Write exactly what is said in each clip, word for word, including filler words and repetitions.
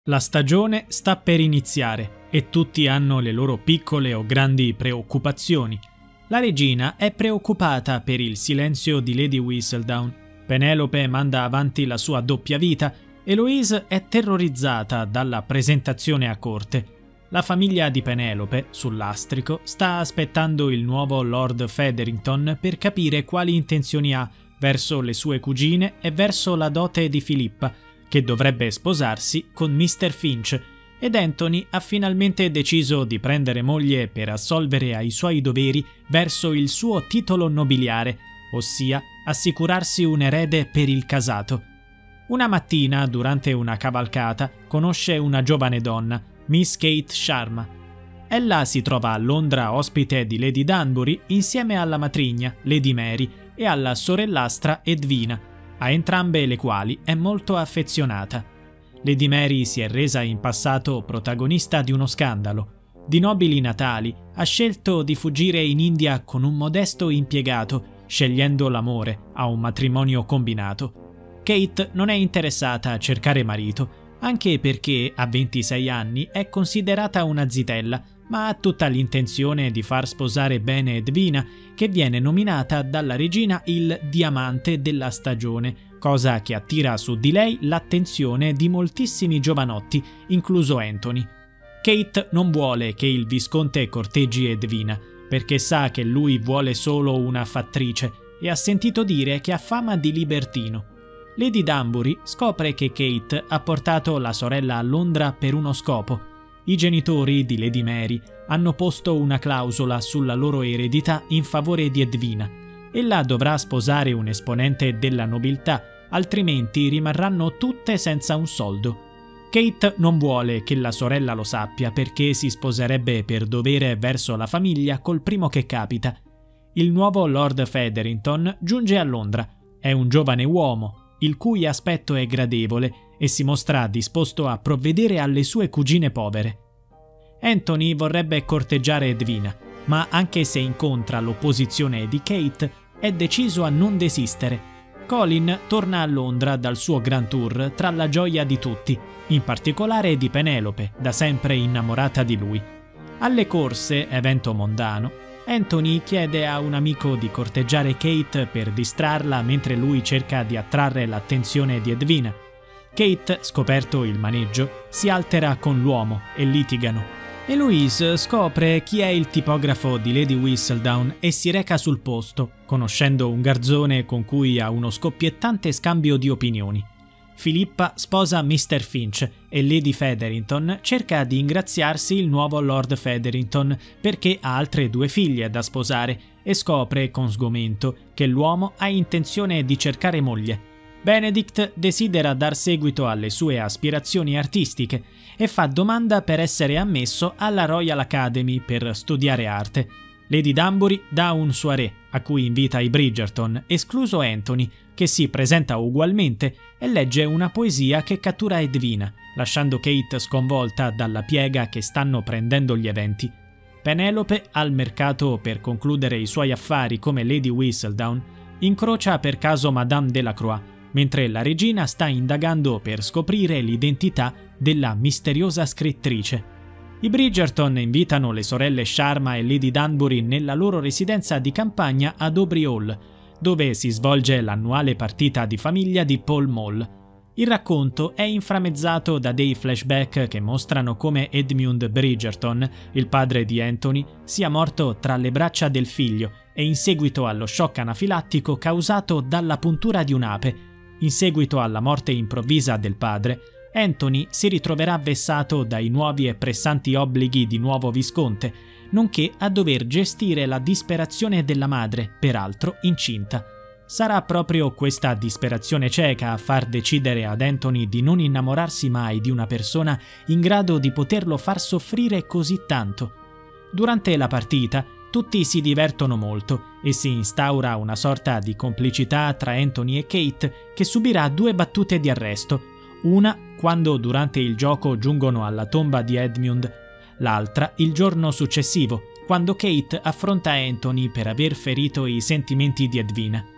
La stagione sta per iniziare e tutti hanno le loro piccole o grandi preoccupazioni. La regina è preoccupata per il silenzio di Lady Whistledown. Penelope manda avanti la sua doppia vita e Louise è terrorizzata dalla presentazione a corte. La famiglia di Penelope, sul lastrico, sta aspettando il nuovo Lord Featherington per capire quali intenzioni ha verso le sue cugine e verso la dote di Filippa, che dovrebbe sposarsi con mister Finch, ed Anthony ha finalmente deciso di prendere moglie per assolvere ai suoi doveri verso il suo titolo nobiliare, ossia assicurarsi un erede per il casato. Una mattina, durante una cavalcata, conosce una giovane donna, Miss Kate Sharma. Ella si trova a Londra ospite di Lady Danbury insieme alla matrigna, Lady Mary, e alla sorellastra Edwina, a entrambe le quali è molto affezionata. Lady Mary si è resa in passato protagonista di uno scandalo. Di nobili natali ha scelto di fuggire in India con un modesto impiegato, scegliendo l'amore a un matrimonio combinato. Kate non è interessata a cercare marito, anche perché a ventisei anni è considerata una zitella, ma ha tutta l'intenzione di far sposare bene Edwina, che viene nominata dalla regina il diamante della stagione, cosa che attira su di lei l'attenzione di moltissimi giovanotti, incluso Anthony. Kate non vuole che il visconte corteggi Edwina, perché sa che lui vuole solo una fattrice e ha sentito dire che ha fama di libertino. Lady Danbury scopre che Kate ha portato la sorella a Londra per uno scopo. I genitori di Lady Mary hanno posto una clausola sulla loro eredità in favore di Edwina. Ella dovrà sposare un esponente della nobiltà, altrimenti rimarranno tutte senza un soldo. Kate non vuole che la sorella lo sappia perché si sposerebbe per dovere verso la famiglia col primo che capita. Il nuovo Lord Featherington giunge a Londra. È un giovane uomo, il cui aspetto è gradevole e si mostra disposto a provvedere alle sue cugine povere. Anthony vorrebbe corteggiare Edwina, ma anche se incontra l'opposizione di Kate, è deciso a non desistere. Colin torna a Londra dal suo grand tour tra la gioia di tutti, in particolare di Penelope, da sempre innamorata di lui. Alle corse, evento mondano, Anthony chiede a un amico di corteggiare Kate per distrarla mentre lui cerca di attrarre l'attenzione di Edwina. Kate, scoperto il maneggio, si altera con l'uomo e litigano. E Louise scopre chi è il tipografo di Lady Whistledown e si reca sul posto, conoscendo un garzone con cui ha uno scoppiettante scambio di opinioni. Filippa sposa mister Finch e Lady Featherington cerca di ingraziarsi il nuovo Lord Featherington perché ha altre due figlie da sposare e scopre con sgomento che l'uomo ha intenzione di cercare moglie. Benedict desidera dar seguito alle sue aspirazioni artistiche e fa domanda per essere ammesso alla Royal Academy per studiare arte. Lady Danbury dà un soirée a cui invita i Bridgerton, escluso Anthony, che si presenta ugualmente e legge una poesia che cattura Edwina, lasciando Kate sconvolta dalla piega che stanno prendendo gli eventi. Penelope, al mercato per concludere i suoi affari come Lady Whistledown, incrocia per caso Madame Delacroix, mentre la regina sta indagando per scoprire l'identità della misteriosa scrittrice. I Bridgerton invitano le sorelle Sharma e Lady Danbury nella loro residenza di campagna ad Aubrey Hall, dove si svolge l'annuale partita di famiglia di Pall Mall. Il racconto è inframmezzato da dei flashback che mostrano come Edmund Bridgerton, il padre di Anthony, sia morto tra le braccia del figlio e in seguito allo shock anafilattico causato dalla puntura di un'ape. In seguito alla morte improvvisa del padre, Anthony si ritroverà vessato dai nuovi e pressanti obblighi di nuovo visconte, nonché a dover gestire la disperazione della madre, peraltro incinta. Sarà proprio questa disperazione cieca a far decidere ad Anthony di non innamorarsi mai di una persona in grado di poterlo far soffrire così tanto. Durante la partita, tutti si divertono molto e si instaura una sorta di complicità tra Anthony e Kate che subirà due battute di arresto, una quando durante il gioco giungono alla tomba di Edmund, l'altra il giorno successivo, quando Kate affronta Anthony per aver ferito i sentimenti di Edwina.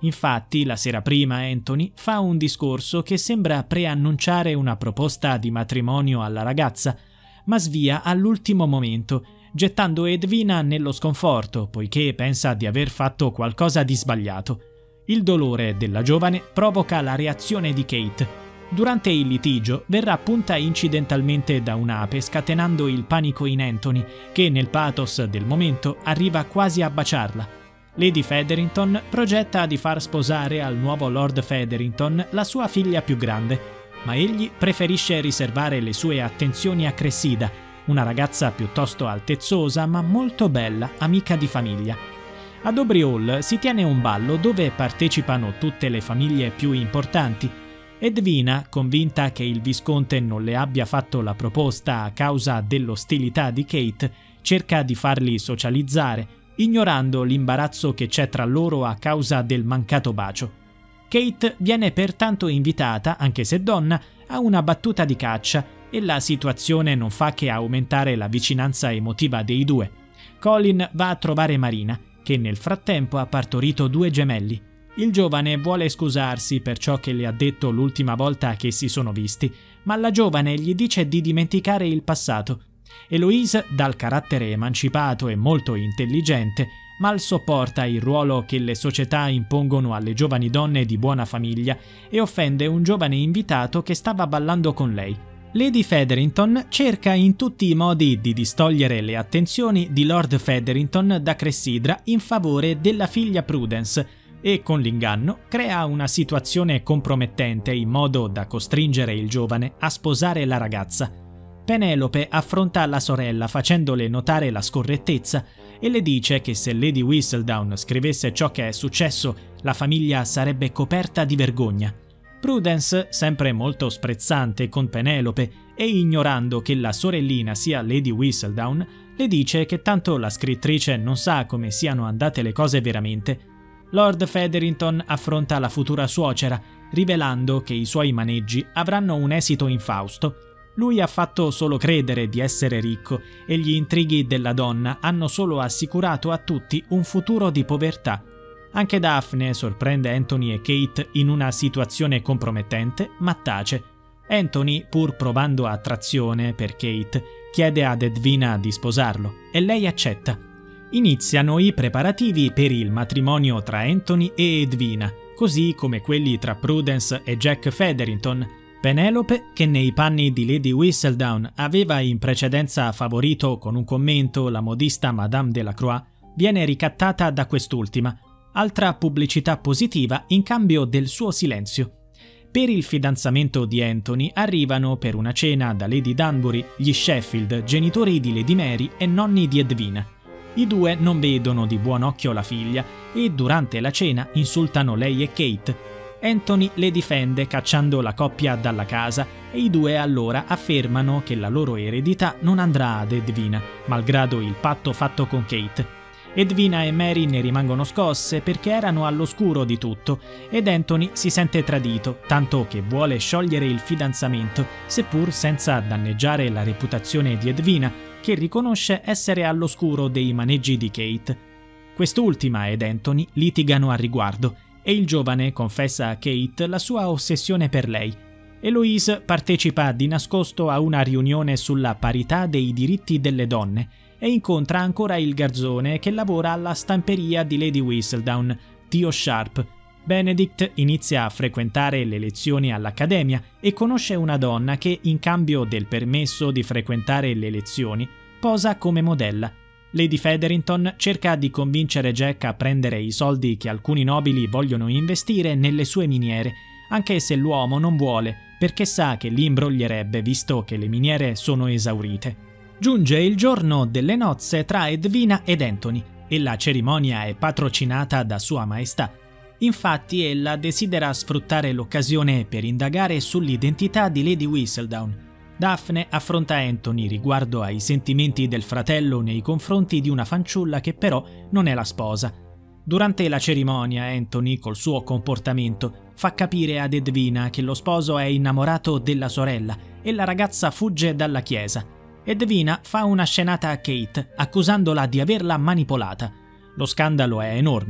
Infatti, la sera prima Anthony fa un discorso che sembra preannunciare una proposta di matrimonio alla ragazza, ma svia all'ultimo momento, gettando Edwina nello sconforto, poiché pensa di aver fatto qualcosa di sbagliato. Il dolore della giovane provoca la reazione di Kate. Durante il litigio verrà punta incidentalmente da un'ape, scatenando il panico in Anthony, che nel pathos del momento arriva quasi a baciarla. Lady Featherington progetta di far sposare al nuovo Lord Featherington la sua figlia più grande, ma egli preferisce riservare le sue attenzioni a Cressida, una ragazza piuttosto altezzosa ma molto bella, amica di famiglia. Ad Aubrey Hall si tiene un ballo dove partecipano tutte le famiglie più importanti. Edwina, convinta che il visconte non le abbia fatto la proposta a causa dell'ostilità di Kate, cerca di farli socializzare, ignorando l'imbarazzo che c'è tra loro a causa del mancato bacio. Kate viene pertanto invitata, anche se donna, a una battuta di caccia e la situazione non fa che aumentare la vicinanza emotiva dei due. Colin va a trovare Marina, che nel frattempo ha partorito due gemelli. Il giovane vuole scusarsi per ciò che le ha detto l'ultima volta che si sono visti, ma la giovane gli dice di dimenticare il passato. Eloise, dal carattere emancipato e molto intelligente, mal sopporta il ruolo che le società impongono alle giovani donne di buona famiglia e offende un giovane invitato che stava ballando con lei. Lady Featherington cerca in tutti i modi di distogliere le attenzioni di Lord Featherington da Cressidra in favore della figlia Prudence e, con l'inganno, crea una situazione compromettente in modo da costringere il giovane a sposare la ragazza. Penelope affronta la sorella facendole notare la scorrettezza e le dice che se Lady Whistledown scrivesse ciò che è successo, la famiglia sarebbe coperta di vergogna. Prudence, sempre molto sprezzante con Penelope e ignorando che la sorellina sia Lady Whistledown, le dice che tanto la scrittrice non sa come siano andate le cose veramente. Lord Featherington affronta la futura suocera, rivelando che i suoi maneggi avranno un esito infausto. Lui ha fatto solo credere di essere ricco e gli intrighi della donna hanno solo assicurato a tutti un futuro di povertà. Anche Daphne sorprende Anthony e Kate in una situazione compromettente, ma tace. Anthony, pur provando attrazione per Kate, chiede ad Edwina di sposarlo e lei accetta. Iniziano i preparativi per il matrimonio tra Anthony e Edwina, così come quelli tra Prudence e Jack Featherington. Penelope, che nei panni di Lady Whistledown aveva in precedenza favorito con un commento la modista Madame Delacroix, viene ricattata da quest'ultima, altra pubblicità positiva in cambio del suo silenzio. Per il fidanzamento di Anthony arrivano per una cena da Lady Danbury gli Sheffield, genitori di Lady Mary e nonni di Edwina. I due non vedono di buon occhio la figlia e durante la cena insultano lei e Kate. Anthony le difende cacciando la coppia dalla casa e i due allora affermano che la loro eredità non andrà ad Edwina, malgrado il patto fatto con Kate. Edwina e Mary ne rimangono scosse perché erano all'oscuro di tutto ed Anthony si sente tradito, tanto che vuole sciogliere il fidanzamento, seppur senza danneggiare la reputazione di Edwina, che riconosce essere all'oscuro dei maneggi di Kate. Quest'ultima ed Anthony litigano a riguardo e il giovane confessa a Kate la sua ossessione per lei. Eloise partecipa di nascosto a una riunione sulla parità dei diritti delle donne e incontra ancora il garzone che lavora alla stamperia di Lady Whistledown, Theo Sharp. Benedict inizia a frequentare le lezioni all'accademia e conosce una donna che, in cambio del permesso di frequentare le lezioni, posa come modella. Lady Featherington cerca di convincere Jack a prendere i soldi che alcuni nobili vogliono investire nelle sue miniere, anche se l'uomo non vuole, perché sa che li imbroglierebbe visto che le miniere sono esaurite. Giunge il giorno delle nozze tra Edwina ed Anthony e la cerimonia è patrocinata da Sua Maestà. Infatti ella desidera sfruttare l'occasione per indagare sull'identità di Lady Whistledown. Daphne affronta Anthony riguardo ai sentimenti del fratello nei confronti di una fanciulla che però non è la sposa. Durante la cerimonia Anthony, col suo comportamento, fa capire ad Edwina che lo sposo è innamorato della sorella e la ragazza fugge dalla chiesa. Edwina fa una scenata a Kate, accusandola di averla manipolata. Lo scandalo è enorme,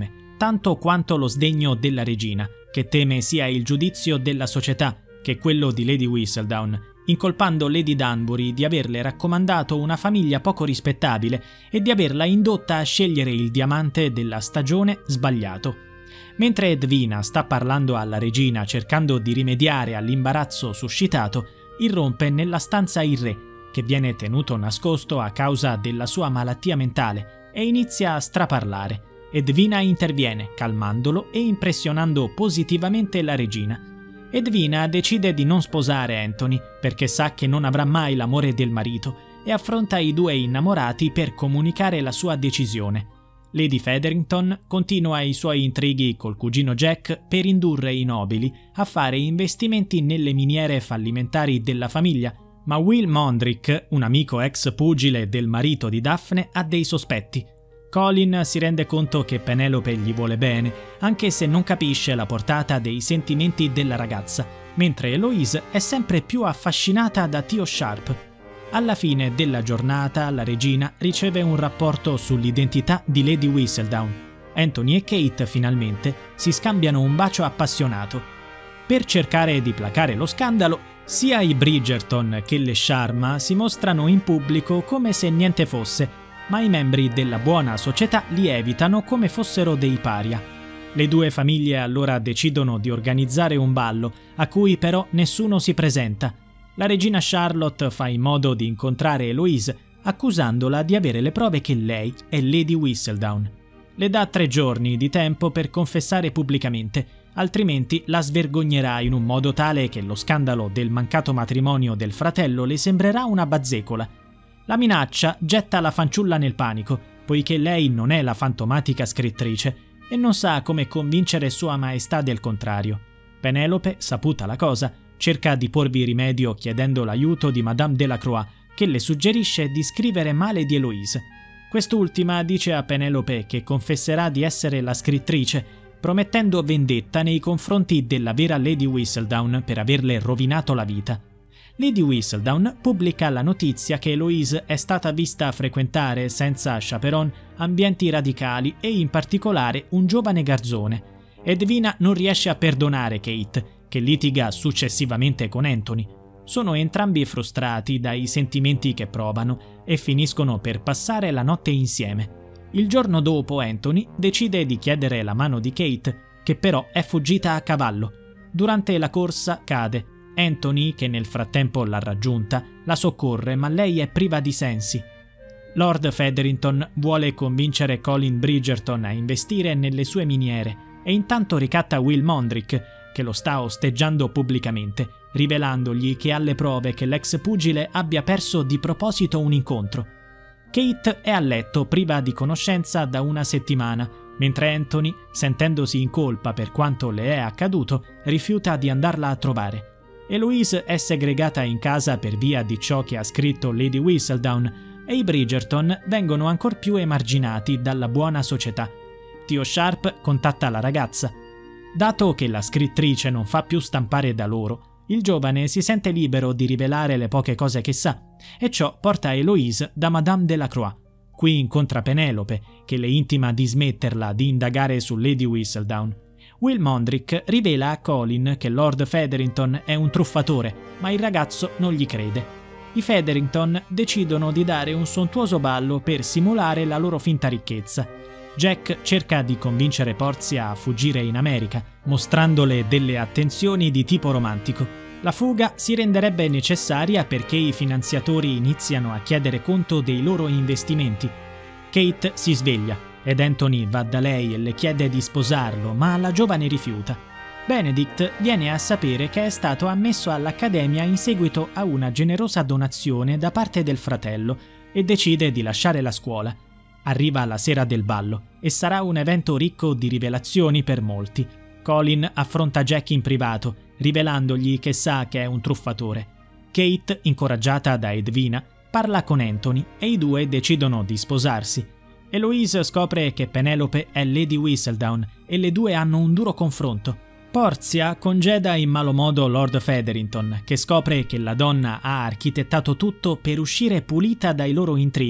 tanto quanto lo sdegno della regina, che teme sia il giudizio della società che quello di Lady Whistledown, incolpando Lady Danbury di averle raccomandato una famiglia poco rispettabile e di averla indotta a scegliere il diamante della stagione sbagliato. Mentre Edwina sta parlando alla regina cercando di rimediare all'imbarazzo suscitato, irrompe nella stanza il re, che viene tenuto nascosto a causa della sua malattia mentale, e inizia a straparlare. Edwina interviene, calmandolo e impressionando positivamente la regina. Edwina decide di non sposare Anthony perché sa che non avrà mai l'amore del marito e affronta i due innamorati per comunicare la sua decisione. Lady Featherington continua i suoi intrighi col cugino Jack per indurre i nobili a fare investimenti nelle miniere fallimentari della famiglia, ma Will Mondrick, un amico ex pugile del marito di Daphne, ha dei sospetti. Colin si rende conto che Penelope gli vuole bene, anche se non capisce la portata dei sentimenti della ragazza, mentre Eloise è sempre più affascinata da Theo Sharp. Alla fine della giornata la regina riceve un rapporto sull'identità di Lady Whistledown. Anthony e Kate finalmente si scambiano un bacio appassionato. Per cercare di placare lo scandalo, sia i Bridgerton che le Sharma si mostrano in pubblico come se niente fosse, ma i membri della buona società li evitano come fossero dei paria. Le due famiglie allora decidono di organizzare un ballo, a cui però nessuno si presenta. La regina Charlotte fa in modo di incontrare Eloise, accusandola di avere le prove che lei è Lady Whistledown. Le dà tre giorni di tempo per confessare pubblicamente, altrimenti la svergognerà in un modo tale che lo scandalo del mancato matrimonio del fratello le sembrerà una bazzecola. La minaccia getta la fanciulla nel panico, poiché lei non è la fantomatica scrittrice e non sa come convincere Sua Maestà del contrario. Penelope, saputa la cosa, cerca di porvi rimedio chiedendo l'aiuto di Madame Delacroix, che le suggerisce di scrivere male di Eloise. Quest'ultima dice a Penelope che confesserà di essere la scrittrice, promettendo vendetta nei confronti della vera Lady Whistledown per averle rovinato la vita. Lady Whistledown pubblica la notizia che Eloise è stata vista frequentare senza chaperon ambienti radicali e in particolare un giovane garzone. Edwina non riesce a perdonare Kate, che litiga successivamente con Anthony. Sono entrambi frustrati dai sentimenti che provano e finiscono per passare la notte insieme. Il giorno dopo Anthony decide di chiedere la mano di Kate, che però è fuggita a cavallo. Durante la corsa cade. Anthony, che nel frattempo l'ha raggiunta, la soccorre, ma lei è priva di sensi. Lord Featherington vuole convincere Colin Bridgerton a investire nelle sue miniere e intanto ricatta Will Mondrick, che lo sta osteggiando pubblicamente, rivelandogli che ha le prove che l'ex pugile abbia perso di proposito un incontro. Kate è a letto priva di conoscenza da una settimana, mentre Anthony, sentendosi in colpa per quanto le è accaduto, rifiuta di andarla a trovare. Eloise è segregata in casa per via di ciò che ha scritto Lady Whistledown e i Bridgerton vengono ancor più emarginati dalla buona società. Theo Sharp contatta la ragazza. Dato che la scrittrice non fa più stampare da loro, il giovane si sente libero di rivelare le poche cose che sa, e ciò porta Eloise da Madame Delacroix. Qui incontra Penelope, che le intima di smetterla di indagare su Lady Whistledown. Will Mondrick rivela a Colin che Lord Featherington è un truffatore, ma il ragazzo non gli crede. I Featherington decidono di dare un sontuoso ballo per simulare la loro finta ricchezza. Jack cerca di convincere Portia a fuggire in America, mostrandole delle attenzioni di tipo romantico. La fuga si renderebbe necessaria perché i finanziatori iniziano a chiedere conto dei loro investimenti. Kate si sveglia ed Anthony va da lei e le chiede di sposarlo, ma la giovane rifiuta. Benedict viene a sapere che è stato ammesso all'accademia in seguito a una generosa donazione da parte del fratello e decide di lasciare la scuola. Arriva la sera del ballo e sarà un evento ricco di rivelazioni per molti. Colin affronta Jack in privato, rivelandogli che sa che è un truffatore. Kate, incoraggiata da Edwina, parla con Anthony e i due decidono di sposarsi. Eloise scopre che Penelope è Lady Whistledown e le due hanno un duro confronto. Portia congeda in malo modo Lord Featherington, che scopre che la donna ha architettato tutto per uscire pulita dai loro intrighi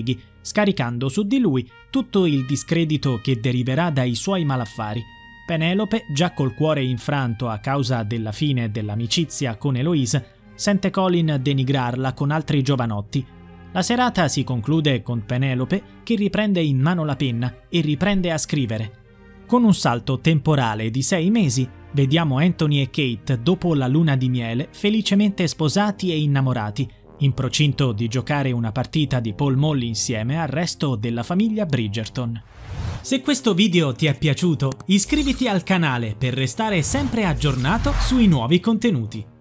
scaricando su di lui tutto il discredito che deriverà dai suoi malaffari. Penelope, già col cuore infranto a causa della fine dell'amicizia con Eloise, sente Colin denigrarla con altri giovanotti. La serata si conclude con Penelope che riprende in mano la penna e riprende a scrivere. Con un salto temporale di sei mesi, vediamo Anthony e Kate dopo la luna di miele felicemente sposati e innamorati, in procinto di giocare una partita di Pall Mall insieme al resto della famiglia Bridgerton. Se questo video ti è piaciuto, iscriviti al canale per restare sempre aggiornato sui nuovi contenuti.